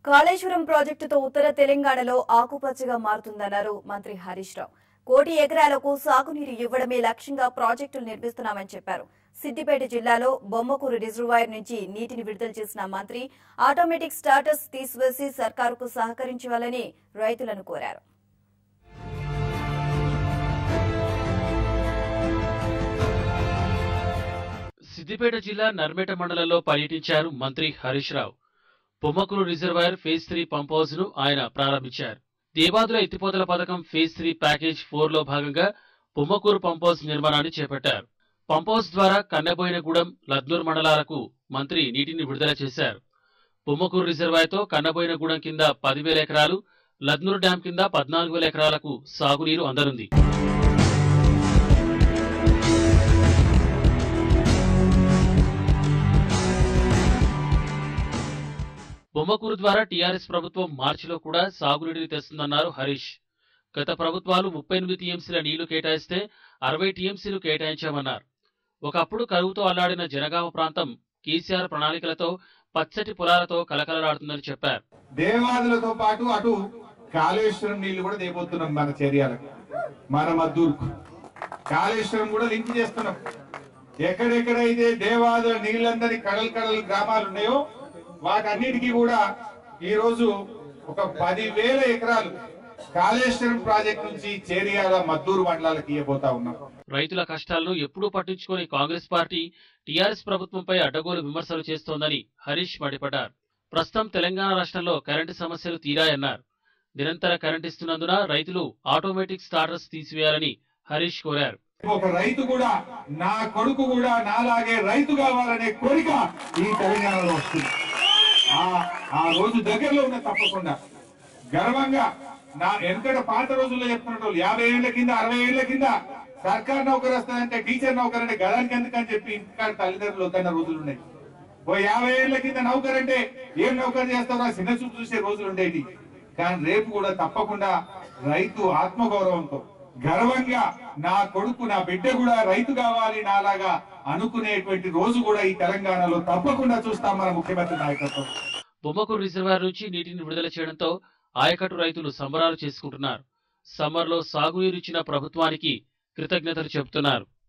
కాళేశ్వరం ప్రాజెక్టుతో ఉత్తర తెలంగాణలో ఆకుపచ్చగా మారుతుందన్నారు మంత్రి హరీష్ రావు. 1 కోటి ఎకరాలకు సాగునీరు ఇవ్వడమే లక్ష్యంగా ప్రాజెక్టులు నిర్మిస్తున్నామని చెప్పారు. సిద్దిపేట జిల్లాలో బొమ్మకూరు రిజర్వాయర్ నుంచి నీటిని విడుదల చేసిన మంత్రి ఆటోమేటిక్ స్టార్టర్స్ తీసివేసి సర్కారుకు సహకరించాలని రైతులను కోరారు. సిద్దిపేట జిల్లా నర్మేట మండలంలో పర్యటించారు మంత్రి Harish Rao. Bommakuru reservoir phase 3 pump house ను ఆయన ప్రారంభించారు. దేవాదుల ఎత్తిపోతల పథకం ఫేజ్ 3 ప్యాకేజ్ 4 లో భాగంగా బొమ్మకూరు పంప్ హౌస్ నిర్మాణాన్ని చేపట్టారు. పంప్ హౌస్ ద్వారా కన్నబోయినగూడెం, లద్నూర్ మండలాలకు మంత్రి నీటిని విడుదల చేశారు. బొమ్మకూరు రిజర్వాయర్ తో కన్నబోయినగూడెం కింద 10,000 ఎకరాలు, లద్నూర్ డ్యాం కింద 14,000 ఎకరాలకు సాగునీరు అందనుంది. బొమ్మకూరు ద్వారా టీఆర్ఎస్ ప్రభుత్వం మార్చిలో కూడా సాగునీటిని తెస్తుందన్నారు హరీష్. గత ప్రభుత్వాలు 38 టీఎంసీల నీళ్లు కేటాయిస్తే 60 టీఎంసీలు కేటాయించామన్నారు. ఒకప్పుడు కరువుతో అల్లాడిన జనగామ ప్రాంతం కేసీఆర్ ప్రణాళికలతో పచ్చటి పొలాలతో కలకలలాడుతుందని చెప్పారు. దేవాదులతో పాటు అటు కాళేశ్వరం నీళ్లు కూడా దేపోతున్నాం. మన చర్యలకు మన మద్దూరుకు కాళేశ్వరం కూడా లింక్ చేస్తున్నాం. ఎక్కడెక్కడైతే దేవాదుల నీళ్ళందరి కడలు గ్రామాలు ఉన్నాయో వాటన్నిటికీ కూడా ఈ రోజు ఒక 10,000 ఎకరాలు కాళేశ్వరం ప్రాజెక్టు నుంచి చేరియాల మద్దూరు మండలాలకు ఇవ్వబోతా ఉన్నాం. రైతుల కష్టాలను ఎప్పుడూ పట్టించుకుని కాంగ్రెస్ పార్టీ టీఆర్ఎస్ ప్రభుత్వంపై అడ్డగోలు విమర్శలు చేస్తోందని హరీష్ మండిపడ్డారు. ప్రస్తుతం తెలంగాణ రాష్ట్రంలో కరెంటు సమస్యలు తీరాయన్నారు. నిరంతర కరెంట్ ఇస్తున్నందున రైతులు ఆటోమేటిక్ స్టార్టర్స్ తీసివేయాలని హరీష్ కోరారు. ఒక రైతు కూడా నా కొడుకు కూడా నాలాగే రైతు కావాలనే కోరిక ఈ తెలంగాణలో వస్తుంది. ఆ రోజు దగ్గరలో ఉన్న తప్పకుండా గర్వంగా నా వెనకట పాత రోజుల్లో చెప్తున్నట్టు 50 ఏళ్ల కింద 60 ఏళ్ల కింద సర్కార్ నౌకరు వస్తుందంటే టీచర్ నౌకర్ అంటే గదానికి ఎందుకని చెప్పి ఇంటికాడ తల్లిదండ్రులు వద్దన్న రోజులు ఉన్నాయి. 50 ఏళ్ల కింద నౌకర్ అంటే ఏం నౌకర్ చేస్తారో చిన్న చూపు చూసే రోజులు ఉండేవి. కానీ రేపు కూడా తప్పకుండా రైతు ఆత్మగౌరవంతో గర్వంగా నా కొడుకు నా బిడ్డ కూడా రైతు కావాలి నాలాగా అనుకునేటువంటి రోజు కూడా ఈ తెలంగాణలో తప్పకుండా చూస్తాం మన ముఖ్యమంత్రి నాయకత్వం. బొమ్మకూరు రిజర్వాయర్ నుంచి నీటిని విడుదల చేయడంతో ఆయకట్టు రైతులు సంబరాలు చేసుకుంటున్నారు. సమ్మర్లో సాగునీరు ఇచ్చిన ప్రభుత్వానికి కృతజ్ఞతలు చెబుతున్నారు.